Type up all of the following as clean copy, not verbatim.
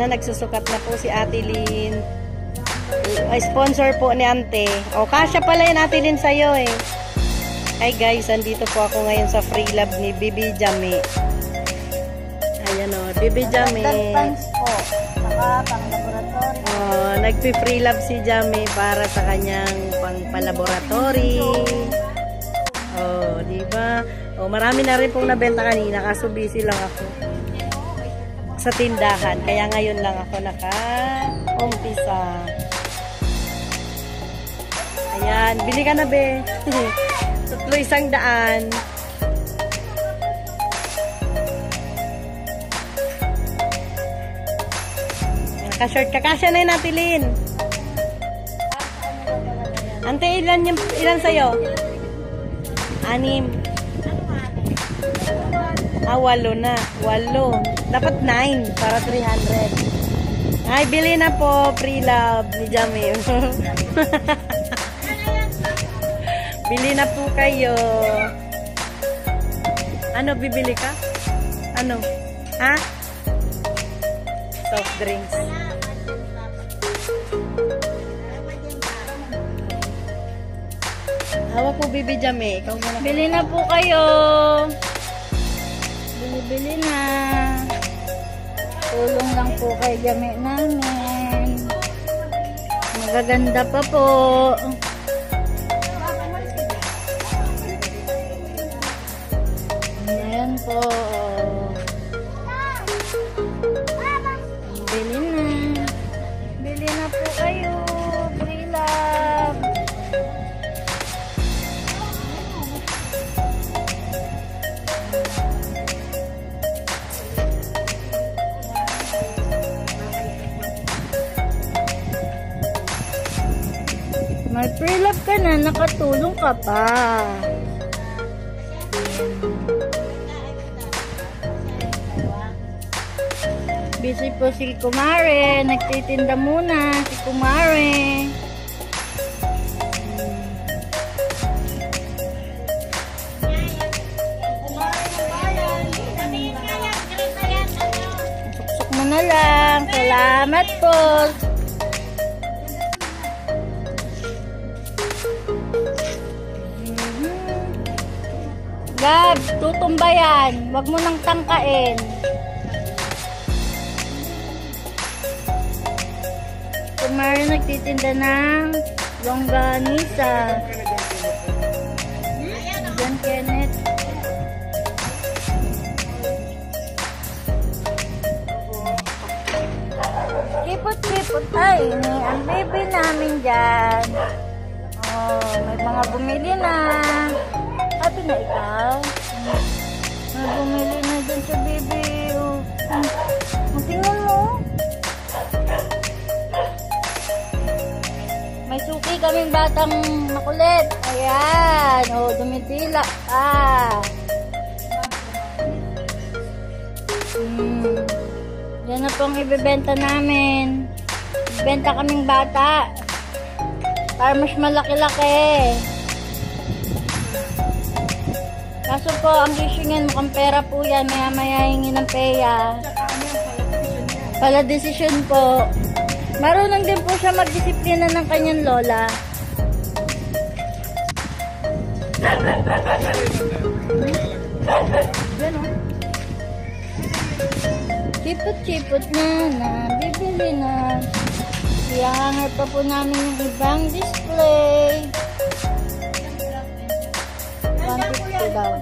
na, nagsusukat na po si Ate Lynn. Sponsor po ni Ante. O, kasya pala yun Ate Lynn sa'yo eh. Hi guys, andito po ako ngayon sa free lab ni Bibi Jami. Ayan o, Bibi Jami. Pants po. Saka pang laboratory. Oh, nagpi-free lab si Jami para sa kanyang pang-laboratory. Oh, di ba? Oh, marami na rin pong nabenta kanina kaso busy lang ako sa tindahan. Kaya ngayon lang ako naka-umpisa. Ayan, bili ka na be. Tatlo 100. Naka-short ka. Kasya na yun, Ate Lynn. Ante, ilan sa'yo? 6. 8 na. 8. Dapat 9 para 300. Ay, bili na po. Free love ni Jamil. Bili na po kayo. Ano, bibili ka? Ano? Ha? Soft drinks. Hawak po, Bibi Jame. Ikaw muna. Bili na po kayo. Bili na. Tulong lang po kay Jame namin. Magaganda pa po. Ayan po. Bili na. Bili na po kayo. Free love. May free love ka na, nakatulong ka pa. Busy po si Kumare, nagtitinda muna si Kumare. Suksok mo na lang, salamat po. Gab, tutumba yan. Huwag mo nang tangkain. Kumare nagtitinda ng longganisa. John Kenneth. Kipot-kipot ay ang baby namin dyan. Oh, may mga bumili na. Happy na ikaw. May bumili na dyan sa baby. Tingnan mo. May suki kaming batang makulit. Ayan. O, dumitila pa. Yan na pong ibibenta namin. Ibibenta kaming bata. Para mas malaki-laki. Kaso po, ang issuean mukhang pera po yan. Maya-maya hingi ng peya. Pala desisyon po. Marunong din po siya magdisiplina ng kanyang lola. Chipot-chipot na, bibili na. Ihanger pa po namin yung ibang display. 150 daw.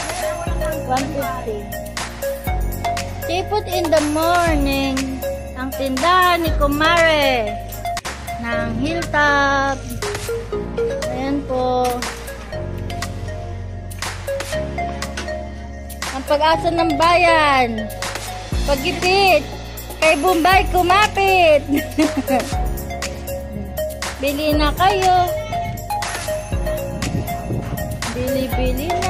150. Chipot in the morning. Ang tindahan ni Kumare ng Hilltop. Ayan po. Ang pag-asa ng bayan. Pagipit. Kay Bombay kumapit. Bili na kayo. Bili-bili na.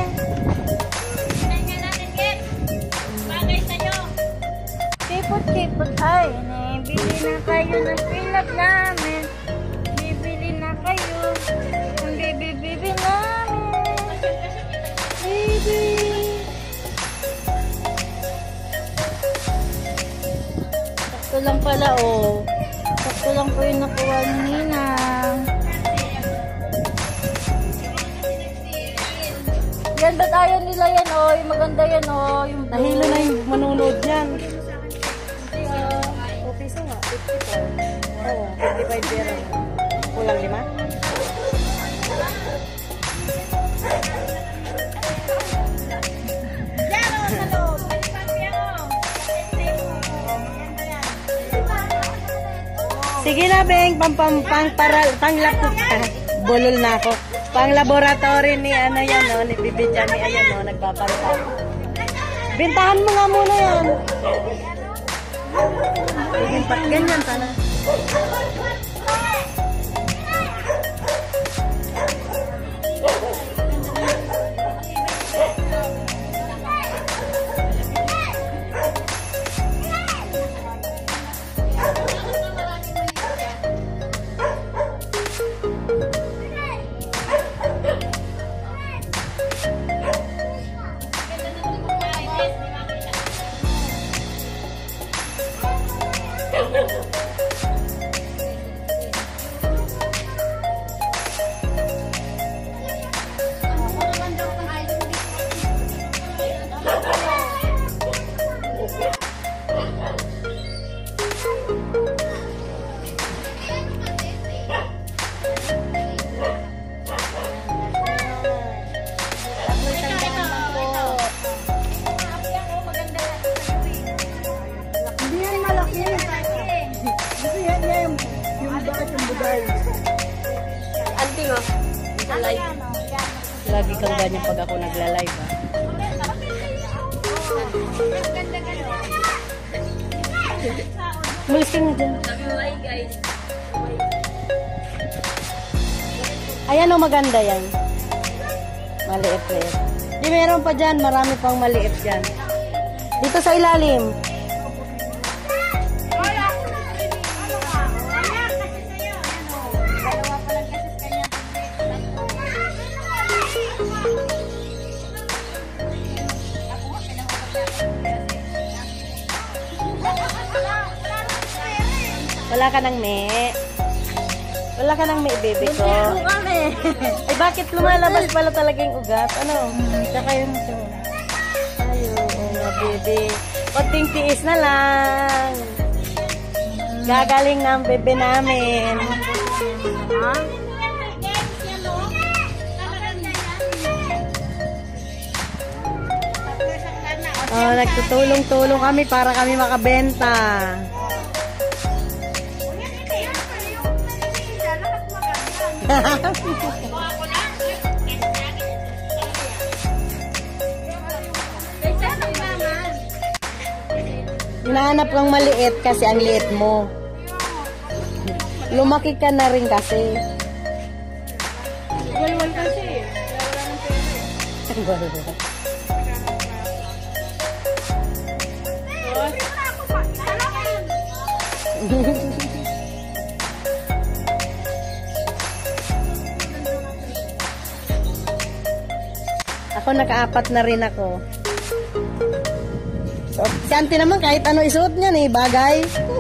Kipot-kipot ay, bili na kayo ng free love namin. Bibili na kayo. Ang bibi-bibi namin. Bibi. Sakto lang pala, oh. Sakto lang po yung nakuha ni Ninang. Yan, ba't ayaw nila yan, oh? Yung maganda yan, oh. Yung Nahilo na yung manunood yan. Okay, so nga. 54. Oo, 55 pera. Kulang 5? Sige na, Beng, bulol na ako. Pang laboratory ni ano yan, no, ni Bibi Jani, ayan, no, nagpapanta. Bintahan mo nga muna yan. Ganyan sana. Anting, oh. Lagi kang ganyan pag ako nagla-live, ha? Malis ka nga dyan. Guys. Ayan o, maganda yan. Maliit-liit. Di meron pa dyan, marami pang maliit dyan. Dito sa ilalim. Wala ka ng me. Wala ka ng me, baby ko. Ay, bakit lumalabas pala talaga yung ugat? Ano? Tsaka yung ito. Ayun, nga, baby. Konting tiis na lang. Gagaling na ang bebe namin. Ha? Oh, nagtutulong-tulong kami para kami makabenta. Hinahanap kang maliit kasi ang liit mo. Lumaki ka na rin kasi. Walwal kasi. Ako naka-4 na rin ako. So, si auntie naman kahit ano isuot niya eh, bagay.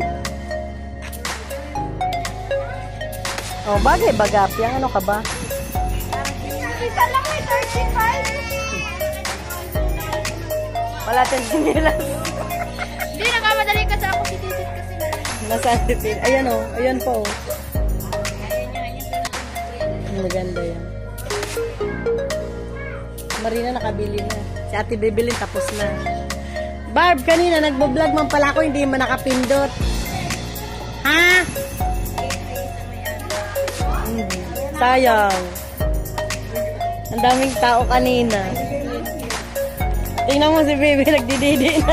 Oh, bagay bagap yan. Ano ka ba? Isa lang may 35. Wala tayong sinilas. Hindi, nakamadali kasi ako titisit kasi na. Nasaan titin? Ayan oh, ayan po. Maganda yan. Marina nakabili na. Si ate bibilin tapos na. Barb, kanina nagbo-vlog man pala ako, hindi man nakapindot. Ha? Sayang. Ang daming tao kanina. Tingnan mo si baby, nagdididi na.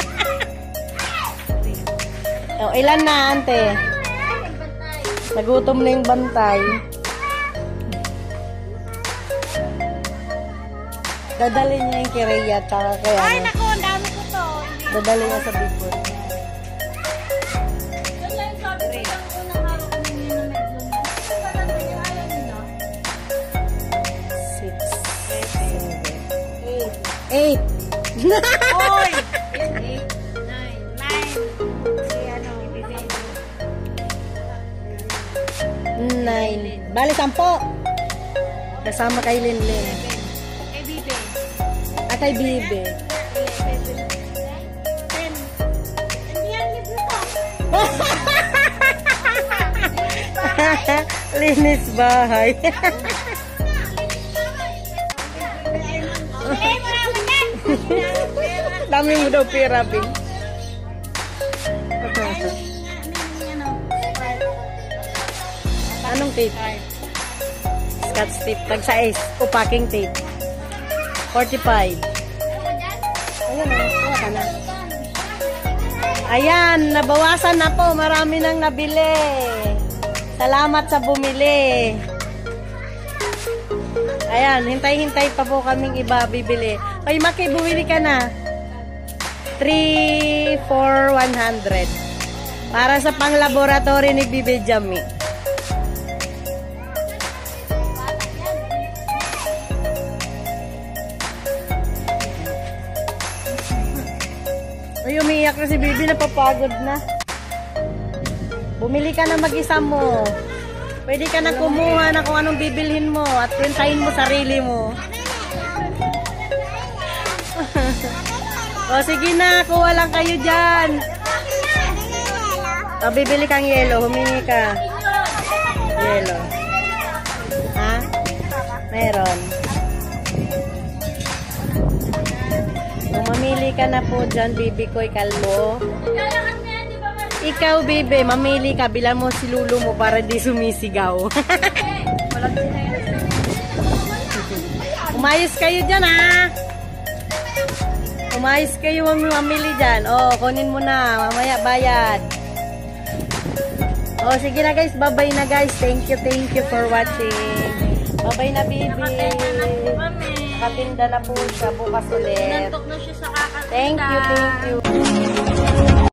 Oh, ilan na, ante? Nagutom na yung bantay. Dadali niya yung kiraya, kaya Ay, naku, ang dami ko to. dadali niya sa Bicol. Yun lang yung sabi ko lang unang araw ko nyo na medyo na. Ito ba natin yung ayaw nyo? 6, 7, 8. Oy! 8, 9, 9. Si ano, 9. Bali, 10. Kasama kay Linlin. Kay Bibe. At kay Bibe. 10. Hindi yan libre ko. Linis bahay. Dami mo daw pera, Bing. Anong tape? Scotch tape. Tag-size. O packing tape. 45. Ayan o. Kuha ka na. Ayan. Nabawasan na po. Marami nang nabili. Salamat sa bumili. Ayan. Hintay-hintay pa po kaming iba bibili. Ay, Maki, bumili ka na. 3 for 100. Para sa pang-laboratory ni Bibi Jamie. Ay, umiiyak na si Bibi, napapagod na. Bumili ka na mag-isa mo. Pwede ka na kumuha na kung anong bibilhin mo at pintayin mo sarili mo. O, sige na, kuha lang kayo dyan. O, bibili kang yelo, humingi ka. Yelo. Ha? Meron. Kung mamili ka na po dyan, Bibi Koy Kalbo. Ikaw, Bibi, mamili ka. Bilang mo si Lulu mo para di sumisigaw. Umayos kayo dyan, ha? Umayos kayo mamili dyan. O, kunin mo na. Mamaya bayad. O, sige na guys. Bye-bye na guys. Thank you for watching. Bye-bye na, Bibi. Nakatinda na po siya bukas ulit. Nantok na siya sa kakatinda. Thank you.